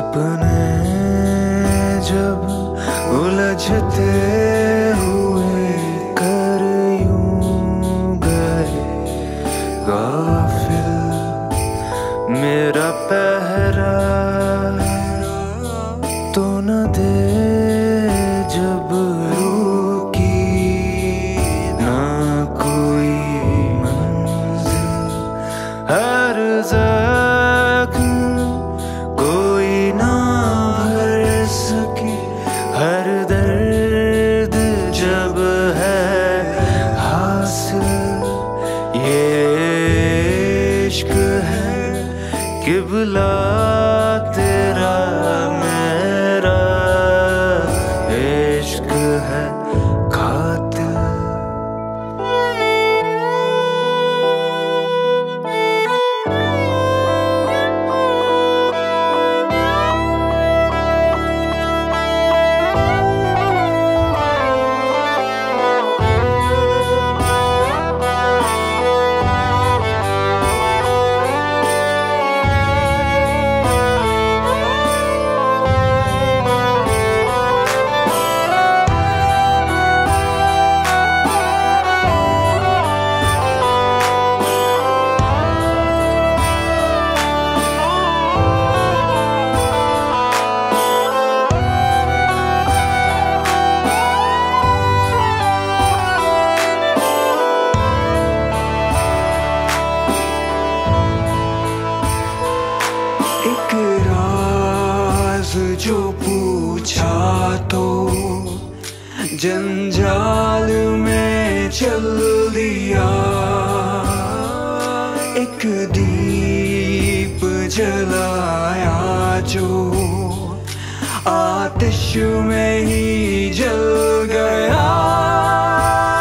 सपने जब उलझते हुए कर यूं गए गाफिल, मेरा पहरा तो न दे जब रुकी ना कोई मंजिल। हर जख्म कोई ना भर सके, हर दर्द जब है हासिल। ये इश्क है किबला तेरा मेरा, इश्क है कातिल। एक राज जो पूछा तो जंजाल में चल दिया, एक दीप जलाया जो आतिश में ही जल गया।